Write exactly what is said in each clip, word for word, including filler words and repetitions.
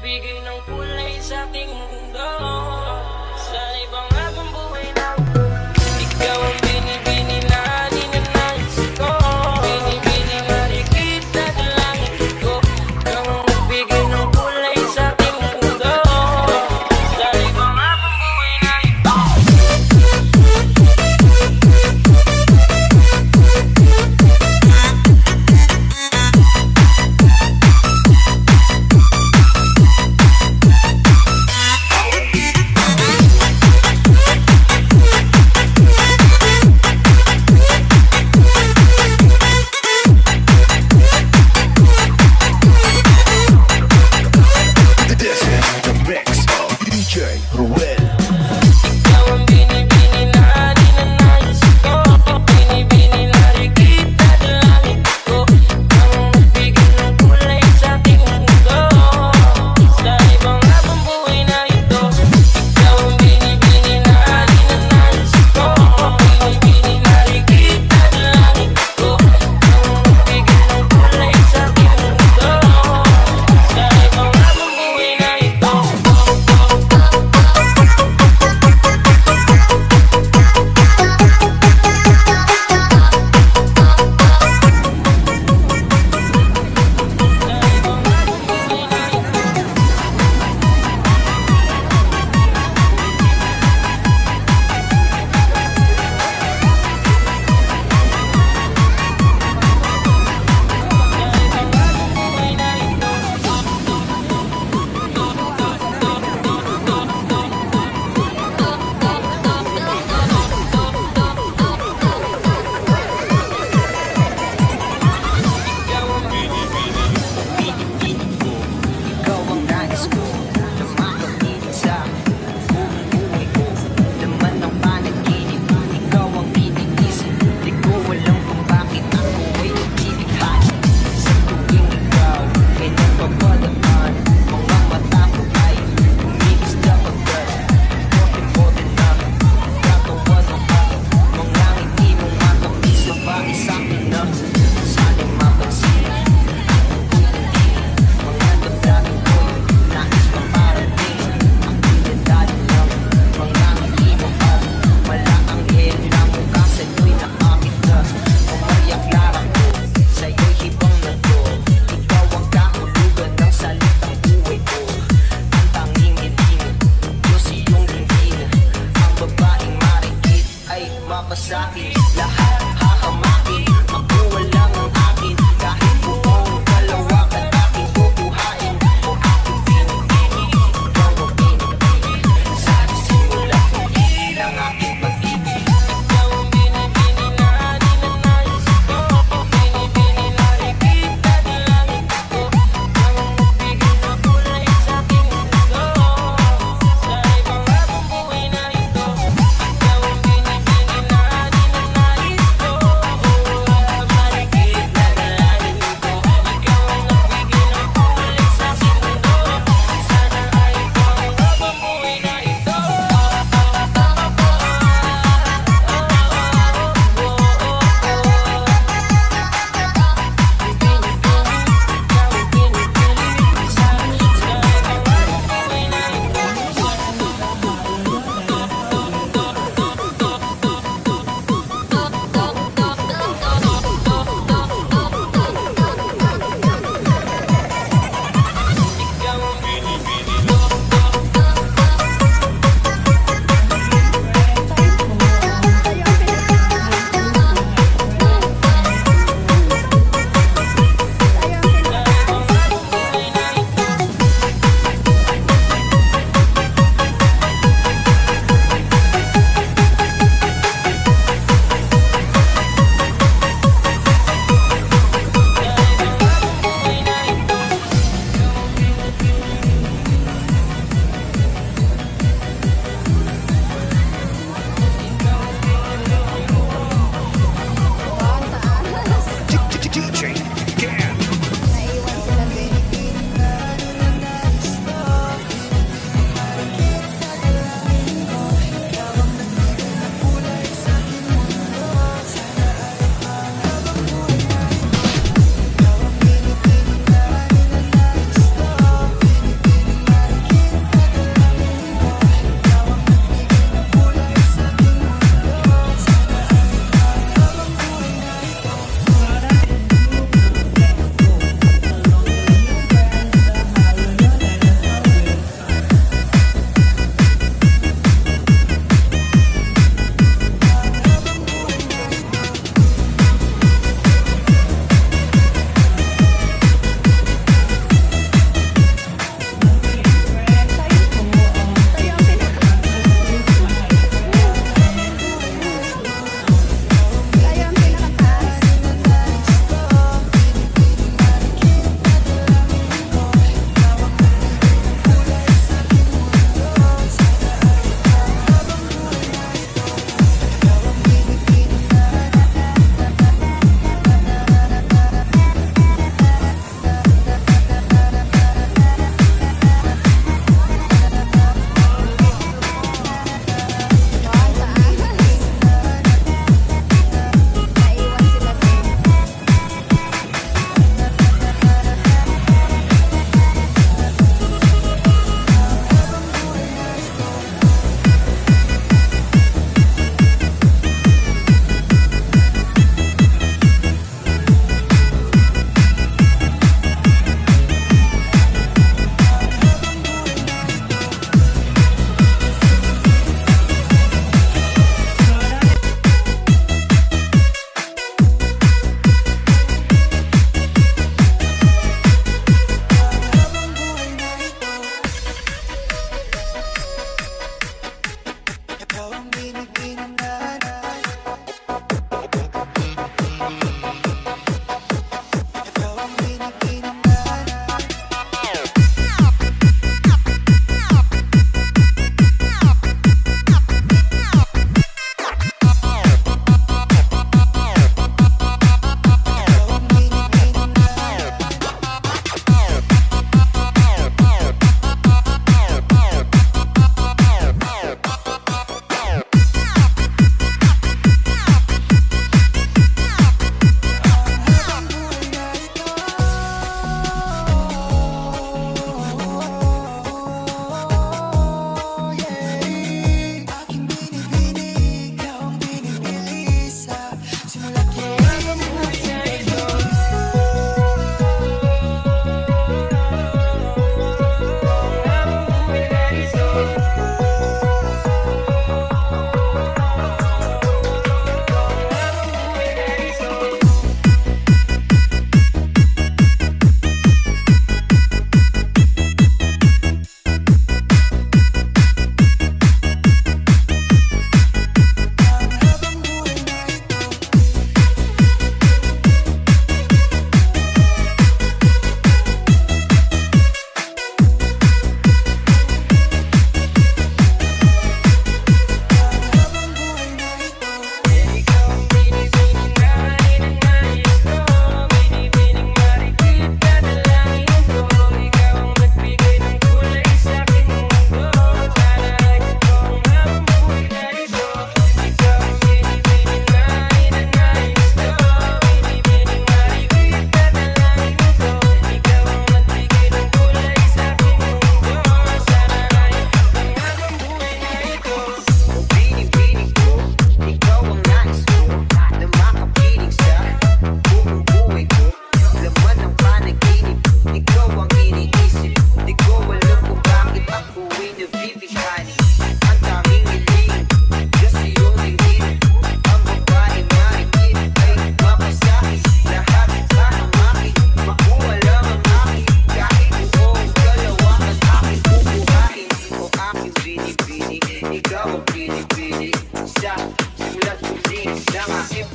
Magbigay ng kulay sa aking mundo. Sa ibang habang buhay na ikaw ang binibini na ninanais ko. Binibini marikita na langit ko. Ikaw ang magbigay ng kulay sa aking mundo. Sa ibang habang buhay na ito.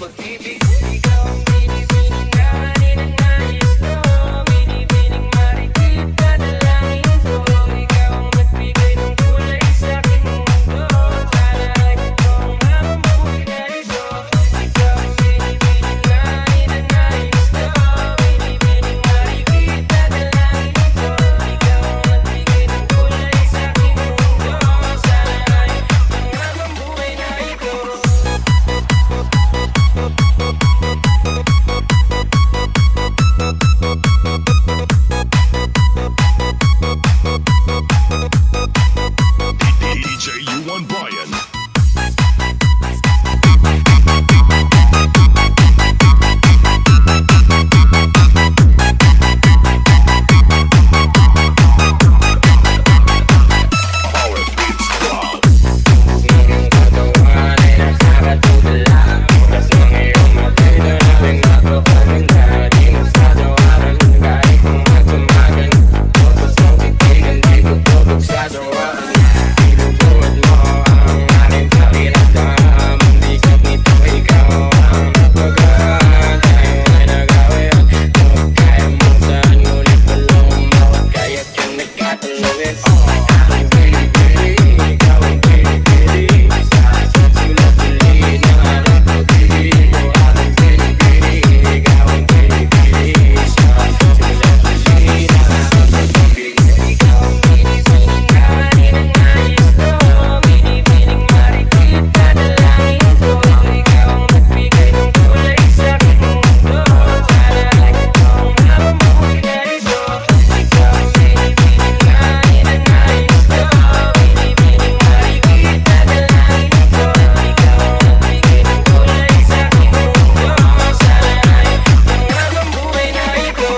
pag-ibig. Ikaw ang binibining na ninanais ko, binibining marikit panalangin ko. Ikaw ang nagbigay ng kulay sa aking mundo, sana ay ito ang habang buhay na ito. Ikaw ang binibining na ninanais ko, binibining marikit panalangin ko. Ikaw ang nagbigay ng kulay sa aking mundo, sana ay ito ang habang buhay na ito. D J U one Brian. Power Beats Club. Ngayong katawan ay nakakatulala, oras ng iyong matay na namin makapalinda. Di mo sa tawaran kahit kung matumagan, oras ng titigan di ko tubog sa dawaan. Inubuhat mo ang aking pakiramdam, isip nito ikaw ang napagaan. Tayo ay nag-awayan, huwag kaya mong saan, ngunit walang bawat kaya't yung nagkatuluyan. Oh, aking baby, ikaw ang baby, sa sulat-sulit na aking pag-ibig. Oh, aking baby, ikaw ang baby, sa sulat-sulit na aking pag-ibig. Ikaw ang binibining na ninanais ko, binibining marikit panalangin ko. Ikaw ang nagbigay ng kulay sa aking mundo, sana ay ito ang habang buhay na ito. Ikaw ang binibining na ninanais ko, binibining marikit panalangin ko. Ikaw ang nagbigay ng kulay sa aking mundo, sana ay ito ang habang buhay na ito.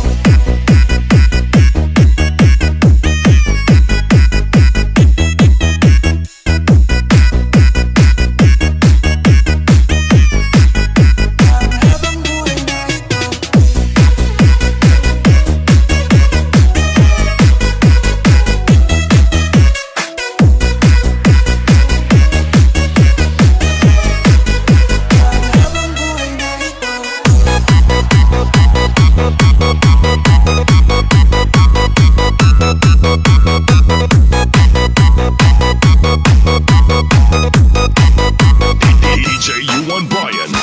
D J U one Brian.